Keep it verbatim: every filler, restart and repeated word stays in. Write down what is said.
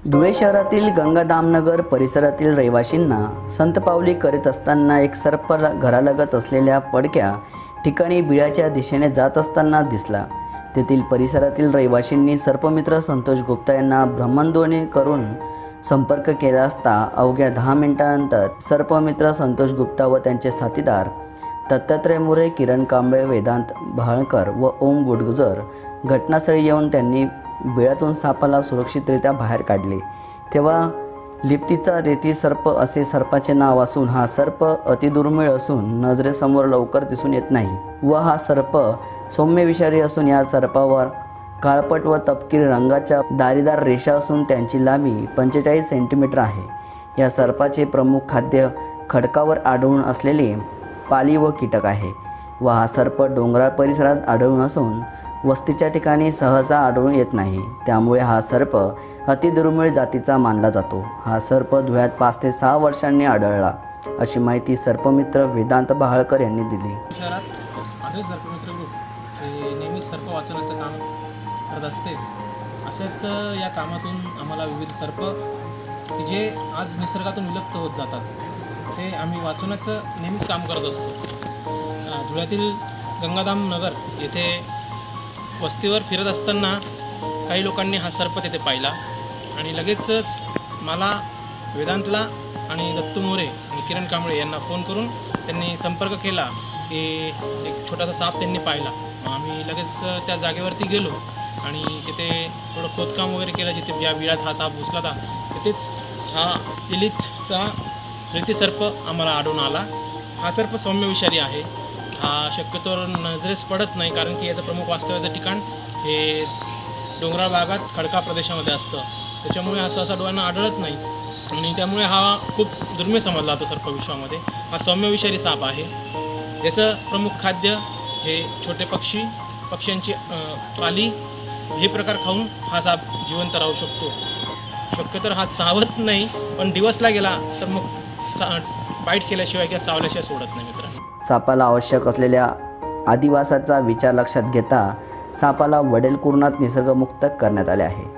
धुळे शहरातील गंगाधामनगर परिसरातील रहिवाशींना संतपावली करीत असताना एक सर्प घरालगत असलेल्या पडक्या ठिकाणी बिळाच्या दिशेने जात असताना दिसला। तेथील परिसरातील रहिवाशींनी सर्पमित्र संतोष गुप्ता यांना भ्रमणध्वनी करून संपर्क केला असता अवघ्या दहा मिनिटांनंतर सर्पमित्र संतोष गुप्ता व त्यांचे साथीदार दत्तात्रय मुरे, किरण कांबळे, वेदांत भाळकर व ओम गुडगुजर घटनास्थळी येऊन त्यांनी बिळातून सापाला सुरक्षितरित्या बाहेर काढले। तेव्हा लिप्तीचा रेती सर्प असे सर्पाचे नाव असून हा सर्प अतिदुर्मिळ असून नजरेसमोर लवकर दिसून येत नाही व हा सर्प सौम्य विषारी असून या सर्पावर काळपट व तपकिरी रंगाच्या दारीदार रेषा असून त्यांची लांबी पंचेचाळीस सेंटीमीटर आहे। या सर्पाचे प्रमुख खाद्य खडकावर आढळून असलेले पाली व कीटक आहे व हा सर्प डोंगराळ परिसरात आढळून असून वस्तीच्या ठिकाणी सहसा आढळून येत नाही। त्यामुळे हा सर्प अतिदुर्मिळ जातीचा मानला जातो। हा सर्प धुळ्यात पाच ते सहा वर्षांनी आढळला अशी माहिती सर्पमित्र वेदांत भाळकर यांनी दिली। शहरात आदर्श सर्पमित्र ग्रुप हे नेहमी सर्प वाचवण्याचं काम करत असते। असेच या कामातून आम्हाला विविध सर्प की जे आज निसर्गातून विलुप्त होत जातात ते आम्ही वाचवण्याचं नेहमीच काम करत असतो। धुळ्यातील गंगाधाम नगर येथे वस्तीवर फिरत असताना काही लोकांनी हा सर्प तिथे पाहिला आणि लगेचच मला, वेदांतला आणि दत्तू मोरे आणि किरण कांबळे यांना फोन करून त्यांनी संपर्क केला की एक छोटासा साप त्यांनी पाहिला। आम्ही लगेच त्या जागेवरती गेलो आणि तिथे थोडं खोदकाम वगैरे केलं। जिथे ज्या विळात हा साप घुसला होता तिथेच हा लिलीथचा रेती सर्प आम्हाला आढळून आला। हा सर्प सौम्य विषारी आहे। हा शक्यतो नजरेस पडत नाही कारण की याचं प्रमुख वास्तव्याचं ठिकाण हे डोंगराळ भागात खडका प्रदेशामध्ये असतं। त्याच्यामुळे हा सहसा डोळ्यांना आढळत नाही आणि त्यामुळे हा खूप दुर्मिळ समजला जातो सर्पविश्वामध्ये। हा सौम्य विषारी साप आहे। याचं प्रमुख खाद्य हे छोटे पक्षी, पक्ष्यांची पाली हे प्रकार खाऊन हा साप जिवंत राहू शकतो। शक्यतो हा चावत नाही पण दिवसला गेला तर मग बाईट केल्याशिवाय किंवा चावल्याशिवाय सोडत नाही मित्रांनो। सापाला आवश्यक असलेल्या अधिवासाचा विचार लक्षात घेता सापाला वडेलकुर्णात निसर्गमुक्त करण्यात आले आहे।